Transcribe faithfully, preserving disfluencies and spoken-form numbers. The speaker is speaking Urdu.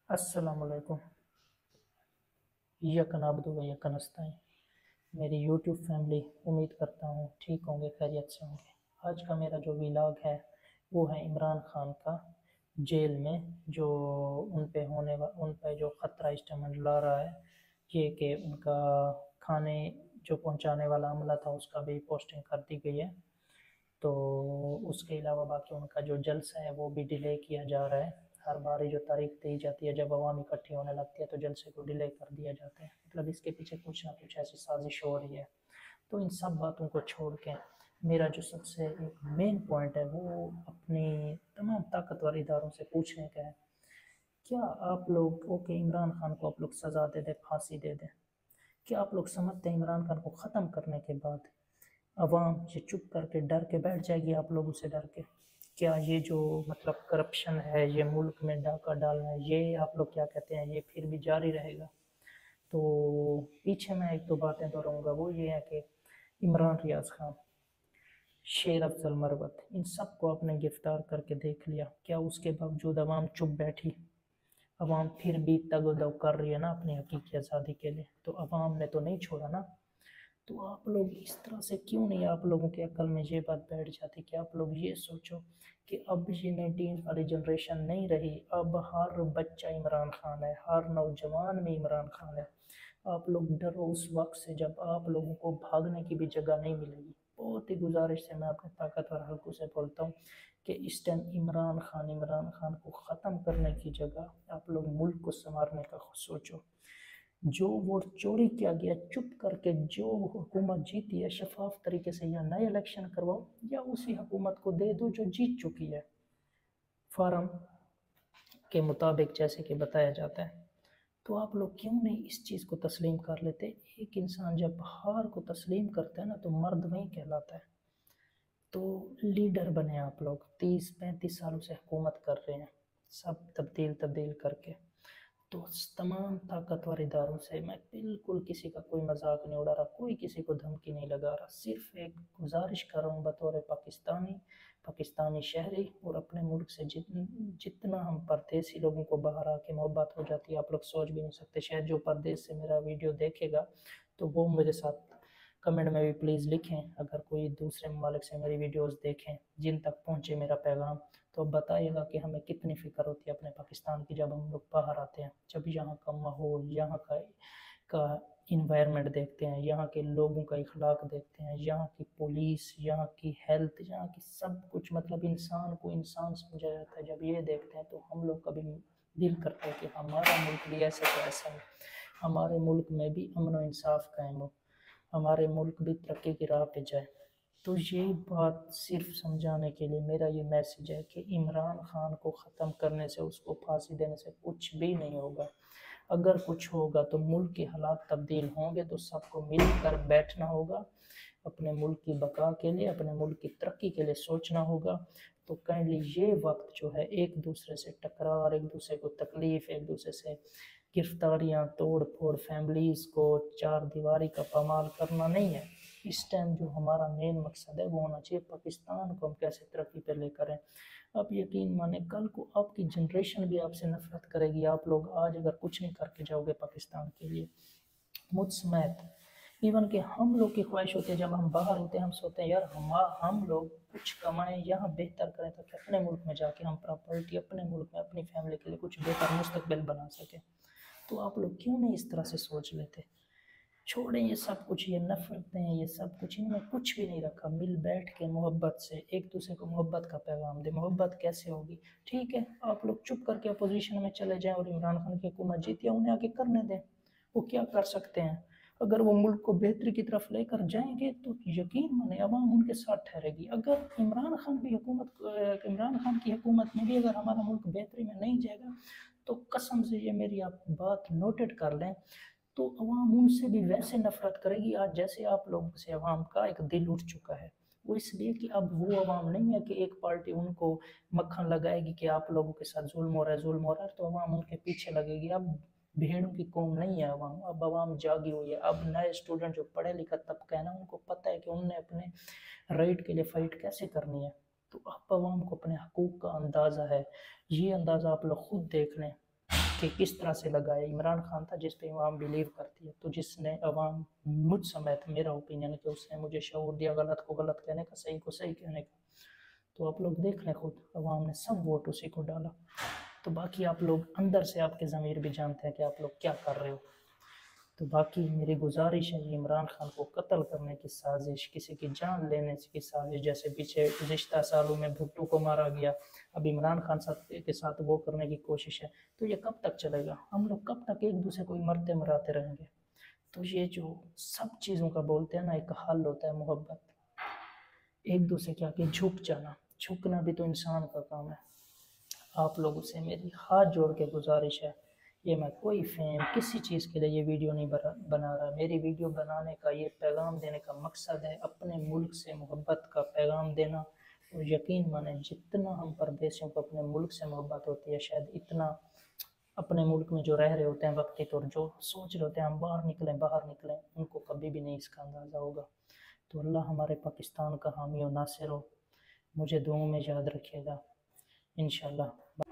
السلام علیکم، یکن عبدو و یکن استعین۔ میری یوٹیوب فیملی، امید کرتا ہوں ٹھیک ہوں گے، خیریت سے ہوں گے۔ آج کا میرا جو ویلاگ ہے وہ ہے عمران خان کا جیل میں جو ان پہ ہونے وا ان پہ جو خطرہ اس ٹائم لا رہا ہے، یہ کہ ان کا کھانے جو پہنچانے والا عملہ تھا اس کا بھی پوسٹنگ کر دی گئی ہے۔ تو اس کے علاوہ باقی ان کا جو جلسہ ہے وہ بھی ڈیلے کیا جا رہا ہے۔ ہر بار جو تاریخ دی جاتی ہے جب عوام اکٹھی ہونے لگتی ہے تو جلسے کو ڈیلے کر دیا جاتا ہے، مطلب اس کے پیچھے کچھ نہ کچھ ایسی سازش ہو رہی ہے۔ تو ان سب باتوں کو چھوڑ کے میرا جو سب سے ایک مین پوائنٹ ہے وہ اپنی تمام طاقتور اداروں سے پوچھنے کا ہے، کیا آپ لوگ اوکے عمران خان کو آپ لوگ سزا دے دیں، پھانسی دے دیں، کیا آپ لوگ سمجھتے ہیں عمران خان کو ختم کرنے کے بعد عوام یہ چپ کر کے ڈر کے بیٹھ جائے گی آپ لوگوں سے ڈر کے؟ کیا یہ جو مطلب کرپشن ہے، یہ ملک میں ڈاکہ ڈالنا ہے، یہ آپ لوگ کیا کہتے ہیں یہ پھر بھی جاری رہے گا؟ تو پیچھے میں ایک دو باتیں دہراؤں گا، وہ یہ ہے کہ عمران ریاض خان، شیر افضل مروت، ان سب کو آپ نے گرفتار کر کے دیکھ لیا، کیا اس کے باوجود عوام چپ بیٹھی؟ عوام پھر بھی تگ و دو کر رہی ہے نا اپنی حقیقی آزادی کے لیے، تو عوام نے تو نہیں چھوڑا نا۔ تو آپ لوگ اس طرح سے کیوں نہیں، آپ لوگوں کے عقل میں یہ بات بیٹھ جاتی کہ آپ لوگ یہ سوچو کہ اب یہ نائنٹین والی جنریشن نہیں رہی، اب ہر بچہ عمران خان ہے، ہر نوجوان میں عمران خان ہے۔ آپ لوگ ڈرو اس وقت سے جب آپ لوگوں کو بھاگنے کی بھی جگہ نہیں ملے گی۔ بہت ہی گزارش سے میں اپنے طاقتور حلقوں سے بولتا ہوں کہ اس ٹائم عمران خان عمران خان کو ختم کرنے کی جگہ آپ لوگ ملک کو سنوارنے کا سوچو۔ جو ووٹ چوری کیا گیا چپ کر کے جو حکومت جیتی ہے شفاف طریقے سے یا نئے الیکشن کرواؤ یا اسی حکومت کو دے دو جو جیت چکی ہے فارم کے مطابق جیسے کہ بتایا جاتا ہے۔ تو آپ لوگ کیوں نہیں اس چیز کو تسلیم کر لیتے؟ ایک انسان جب ہار کو تسلیم کرتا ہے نا تو مرد وہیں کہلاتا ہے۔ تو لیڈر بنے آپ لوگ، تیس پینتیس سالوں سے حکومت کر رہے ہیں، سب تبدیل تبدیل کر کے۔ تو تمام طاقتور اداروں سے میں بالکل کسی کا کوئی مذاق نہیں اڑا رہا، کوئی کسی کو دھمکی نہیں لگا رہا، صرف ایک گزارش کر رہا ہوں بطور پاکستانی پاکستانی شہری، اور اپنے ملک سے جتنا ہم پردیسی لوگوں کو باہر آ کے محبت ہو جاتی ہے آپ لوگ سوچ بھی نہیں سکتے۔ شاید جو پردیس سے میرا ویڈیو دیکھے گا تو وہ میرے ساتھ کمنٹ میں بھی پلیز لکھیں، اگر کوئی دوسرے ممالک سے میری ویڈیوز دیکھیں جن تک پہنچے میرا پیغام تو بتائیے گا کہ ہمیں کتنی فکر ہوتی ہے اپنے پاکستان کی جب ہم لوگ باہر آتے ہیں، جب یہاں کا ماحول، یہاں کا کا انوائرمنٹ دیکھتے ہیں، یہاں کے لوگوں کا اخلاق دیکھتے ہیں، یہاں کی پولیس، یہاں کی ہیلتھ، یہاں کی سب کچھ، مطلب انسان کو انسان سمجھا جاتا ہے۔ جب یہ دیکھتے ہیں تو ہم لوگ کا بھی دل کرتا ہے کہ ہمارا ملک بھی ایسے تو ایسا ہے، ہمارے ملک میں بھی امن و انصاف قائم ہو، ہمارے ملک بھی ترقی کی راہ پہ جائے۔ تو یہ بات صرف سمجھانے کے لیے میرا یہ میسیج ہے کہ عمران خان کو ختم کرنے سے، اس کو پھانسی دینے سے کچھ بھی نہیں ہوگا۔ اگر کچھ ہوگا تو ملک کے حالات تبدیل ہوں گے تو سب کو مل کر بیٹھنا ہوگا، اپنے ملک کی بقا کے لیے، اپنے ملک کی ترقی کے لیے سوچنا ہوگا۔ تو کائنڈلی یہ وقت جو ہے ایک دوسرے سے ٹکرار، ایک دوسرے کو تکلیف، ایک دوسرے سے گرفتاریاں، توڑ پھوڑ، فیملیز کو چار دیواری کا پامال کرنا نہیں ہے۔ اس ٹائم جو ہمارا مین مقصد ہے وہ ہونا چاہیے پاکستان کو ہم کیسے ترقی پہ لے کریں۔ آپ یقین مانیں کل کو آپ کی جنریشن بھی آپ سے نفرت کرے گی، آپ لوگ آج اگر کچھ نہیں کر کے جاؤ گے پاکستان کے لیے، مجھ سمیت ایون کہ ہم لوگ کی خواہش ہوتی ہے جب ہم باہر ہوتے ہیں ہم سوچتے ہیں یار ہم ہم لوگ کچھ کمائیں، یہاں بہتر کریں تاکہ اپنے ملک میں جا کے ہم پراپرٹی اپنے ملک میں اپنی فیملی کے لیے کچھ بہتر مستقبل بنا سکیں۔ تو آپ لوگ کیوں نہیں اس طرح سے سوچ لیتے؟ چھوڑیں یہ سب کچھ، یہ نفرتیں، یہ سب کچھ، ان میں کچھ بھی نہیں رکھا۔ مل بیٹھ کے محبت سے ایک دوسرے کو محبت کا پیغام دے۔ محبت کیسے ہوگی؟ ٹھیک ہے آپ لوگ چپ کر کے اپوزیشن میں چلے جائیں اور عمران خان کی حکومت جیتی ہے انہیں آگے کرنے دیں، وہ کیا کر سکتے ہیں؟ اگر وہ ملک کو بہتری کی طرف لے کر جائیں گے تو یقین مانیں عوام ان کے ساتھ ٹھہرے گی۔ اگر عمران خان بھی حکومت عمران خان کی حکومت میں بھی اگر ہمارا ملک بہتری میں نہیں جائے گا تو قسم سے یہ میری آپ بات نوٹڈ کر لیں، تو عوام ان سے بھی ویسے نفرت کرے گی آج جیسے آپ لوگوں سے عوام کا ایک دل اٹھ چکا ہے۔ وہ اس لیے کہ اب وہ عوام نہیں ہے کہ ایک پارٹی ان کو مکھن لگائے گی کہ آپ لوگوں کے ساتھ ظلم ہو رہا ہے ظلم ہو رہا ہے تو عوام ان کے پیچھے لگے گی۔ اب بھیڑوں کی قوم نہیں ہے عوام، اب عوام جاگی ہوئی ہے۔ اب نئے اسٹوڈنٹ جو پڑھے لکھا طبقہ ہے نا ان کو پتہ ہے کہ انہوں نے اپنے رائٹ کے لیے فائٹ کیسے کرنی ہے۔ تو اب عوام کو اپنے حقوق کا اندازہ ہے، یہ اندازہ آپ لوگ خود دیکھ لیں۔ کہ کس طرح سے لگایا۔ عمران خان تھا جس پہ عوام بلیو کرتی ہے، تو جس نے عوام مجھ سمیت، میرا اوپینین ہے کہ اس نے مجھے شعور دیا غلط کو غلط کہنے کا، صحیح کو صحیح کہنے کا۔ تو آپ لوگ دیکھ لیں خود، عوام نے سب ووٹ اسی کو ڈالا۔ تو باقی آپ لوگ اندر سے آپ کے ضمیر بھی جانتے ہیں کہ آپ لوگ کیا کر رہے ہو۔ تو باقی میری گزارش ہے کہ عمران خان کو قتل کرنے کی سازش، کسی کی جان لینے کی سازش، جیسے پیچھے گزشتہ سالوں میں بھٹو کو مارا گیا، اب عمران خان کے ساتھ وہ کرنے کی کوشش ہے، تو یہ کب تک چلے گا؟ ہم لوگ کب تک ایک دوسرے کو مرتے مراتے رہیں گے؟ تو یہ جو سب چیزوں کا بولتے ہیں نا، ایک حل ہوتا ہے محبت، ایک دوسرے کے آگے جھک جانا، جھکنا بھی تو انسان کا کام ہے۔ آپ لوگوں سے میری ہاتھ جوڑ کے گزارش ہے، یہ میں کوئی فیم کسی چیز کے لیے یہ ویڈیو نہیں بنا رہا، میری ویڈیو بنانے کا یہ پیغام دینے کا مقصد ہے اپنے ملک سے محبت کا پیغام دینا۔ اور یقین مانیں جتنا ہم پردیسیوں کو اپنے ملک سے محبت ہوتی ہے، شاید اتنا اپنے ملک میں جو رہ رہے ہوتے ہیں وقتی طور جو سوچ رہے ہوتے ہیں ہم باہر نکلیں باہر نکلیں ان کو کبھی بھی نہیں اس کا اندازہ ہوگا۔ تو اللہ ہمارے پاکستان کا حامی و ناصر ہو، مجھے دعاؤں میں یاد رکھے گا انشاءاللہ۔